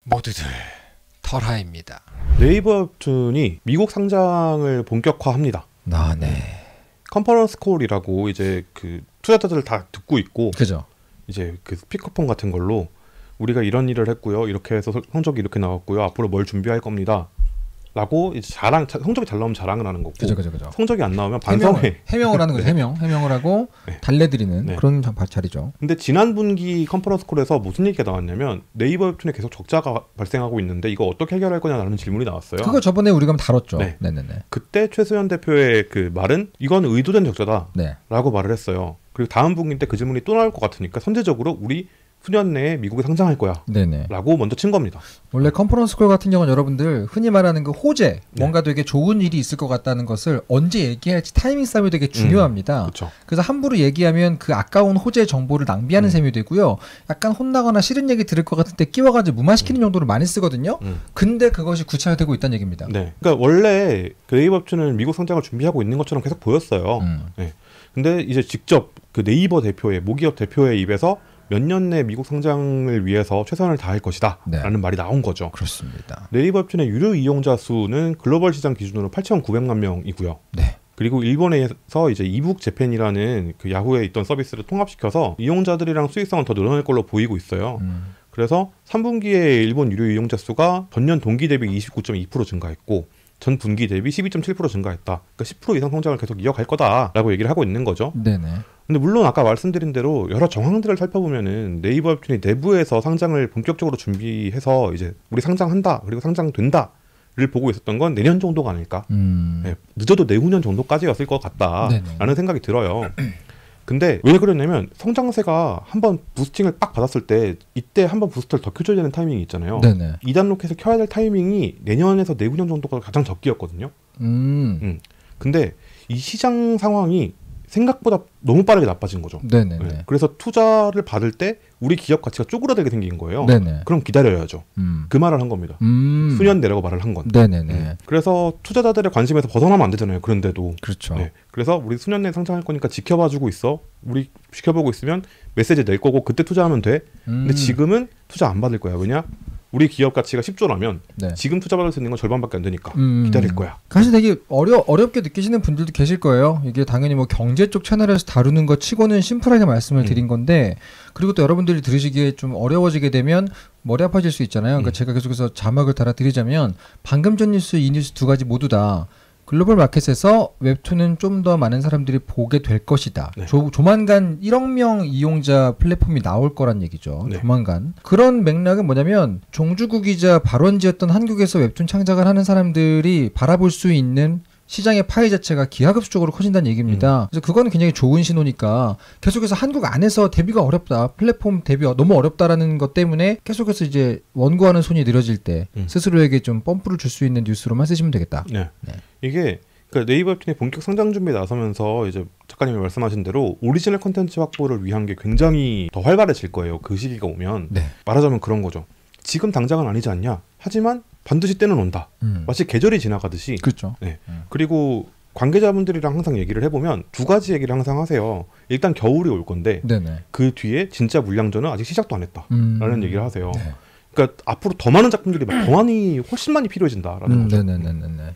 모두들 털하입니다. 네이버 웹툰이 미국 상장을 본격화합니다. 아, 네. 컨퍼런스 콜이라고 이제 그 투자자들 다 듣고 있고, 그죠. 이제 그 스피커폰 같은 걸로 우리가 이런 일을 했고요, 이렇게 해서 성적이 이렇게 나왔고요, 앞으로 뭘 준비할 겁니다. 라고 이제 성적이 잘 나오면 자랑을 하는 거고, 그죠. 성적이 안 나오면 반성회, 해명을 하는 거죠. 해명을 하고 네. 달래드리는 네. 그런 자리죠. 근데 지난 분기 컨퍼런스 콜에서 무슨 얘기가 나왔냐면 네이버 웹툰에 계속 적자가 발생하고 있는데 이거 어떻게 해결할 거냐라는 질문이 나왔어요. 그거 저번에 우리가 다뤘죠. 네. 네네네. 그때 최수연 대표의 그 말은 이건 의도된 적자다 네. 라고 말을 했어요. 그리고 다음 분기 때 그 질문이 또 나올 것 같으니까 선제적으로 우리 수년 내에 미국에 상장할 거야 네네. 라고 먼저 친 겁니다. 원래 컨퍼런스 콜 같은 경우는 여러분들 흔히 말하는 그 호재, 뭔가 되게 좋은 일이 있을 것 같다는 것을 언제 얘기할지 타이밍 싸움이 되게 중요합니다. 그렇죠. 그래서 함부로 얘기하면 그 아까운 호재 정보를 낭비하는 셈이 되고요. 약간 혼나거나 싫은 얘기 들을 것 같을 때 끼워가지고 무마시키는 정도로 많이 쓰거든요. 근데 그것이 구체화되고 있다는 얘기입니다. 네. 그러니까 원래 그 네이버 웹툰은 미국 상장을 준비하고 있는 것처럼 계속 보였어요. 네. 근데 이제 직접 그 네이버 대표의 모기업 대표의 입에서 몇 년 내 미국 상장을 위해서 최선을 다할 것이다 라는 말이 나온 거죠. 그렇습니다. 네이버 웹툰의 유료 이용자 수는 글로벌 시장 기준으로 8,900만 명이고요. 네. 그리고 일본에서 이제 이북 재팬이라는 그 야후에 있던 서비스를 통합시켜서 이용자들이랑 수익성을 더 늘어날 걸로 보이고 있어요. 그래서 3분기에 일본 유료 이용자 수가 전년 동기 대비 29.2% 증가했고 전 분기 대비 12.7% 증가했다. 그러니까 10% 이상 성장을 계속 이어갈 거다라고 얘기를 하고 있는 거죠. 네네. 근데 물론 아까 말씀드린 대로 여러 정황들을 살펴보면은 네이버 웹툰이 내부에서 상장을 본격적으로 준비해서 이제 우리 상장한다, 그리고 상장된다를 보고 있었던 건 내년 정도가 아닐까. 네, 늦어도 내후년 정도까지였을 것 같다라는 생각이 들어요. 근데 왜 그러냐면 성장세가 한번 부스팅을 딱 받았을 때 이때 한번 부스터를 더 켜줘야 되는 타이밍이 있잖아요. 네네. 2단 로켓을 켜야 될 타이밍이 내년에서 내후년 정도가 가장 적기였거든요. 근데 이 시장 상황이 생각보다 너무 빠르게 나빠진 거죠. 네네네. 네. 그래서 투자를 받을 때 우리 기업 가치가 쪼그라들게 생긴 거예요. 네네. 그럼 기다려야죠. 그 말을 한 겁니다. 수년 내라고 말을 한 건. 네네네. 그래서 투자자들의 관심에서 벗어나면 안 되잖아요. 그런데도. 그렇죠. 네. 그래서 우리 수년 내에 상장할 거니까 지켜봐주고 있어. 우리 지켜보고 있으면 메시지 낼 거고 그때 투자하면 돼. 근데 지금은 투자 안 받을 거야. 왜냐? 우리 기업 가치가 10조라면 네. 지금 투자받을 수 있는 건 절반밖에 안 되니까 기다릴 거야. 사실 되게 어렵게 느끼시는 분들도 계실 거예요. 이게 당연히 뭐 경제 쪽 채널에서 다루는 것 치고는 심플하게 말씀을 드린 건데, 그리고 또 여러분들이 들으시기에 좀 어려워지게 되면 머리 아파질 수 있잖아요. 그러니까 제가 계속해서 자막을 달아드리자면 방금 전 뉴스, 이 뉴스 두 가지 모두 다 글로벌 마켓에서 웹툰은 좀 더 많은 사람들이 보게 될 것이다. 네. 조만간 1억 명 이용자 플랫폼이 나올 거란 얘기죠. 네. 조만간. 그런 맥락은 뭐냐면 종주국이자 발원지였던 한국에서 웹툰 창작을 하는 사람들이 바라볼 수 있는 시장의 파이 자체가 기하급수적으로 커진다는 얘기입니다. 그래서 그건 굉장히 좋은 신호니까 계속해서 한국 안에서 데뷔가 어렵다, 플랫폼 데뷔가 너무 어렵다라는 것 때문에 계속해서 이제 원고하는 손이 늘어질 때 스스로에게 좀 펌프를 줄 수 있는 뉴스로만 쓰시면 되겠다. 네. 이게 그러니까 네이버 웹툰의 본격 상장 준비에 나서면서 이제 작가님이 말씀하신 대로 오리지널 콘텐츠 확보를 위한 게 굉장히 더 활발해질 거예요. 그 시기가 오면. 네. 말하자면 그런 거죠. 지금 당장은 아니지 않냐? 하지만 반드시 때는 온다. 마치 계절이 지나가듯이. 그렇죠. 네. 그리고 관계자분들이랑 항상 얘기를 해보면 두 가지 얘기를 항상 하세요. 일단 겨울이 올 건데 네네. 그 뒤에 진짜 물량전은 아직 시작도 안 했다라는 얘기를 하세요. 네. 그러니까 앞으로 더 많은 작품들이 더 많이 훨씬 많이 필요해진다라는 거죠. 네네네네.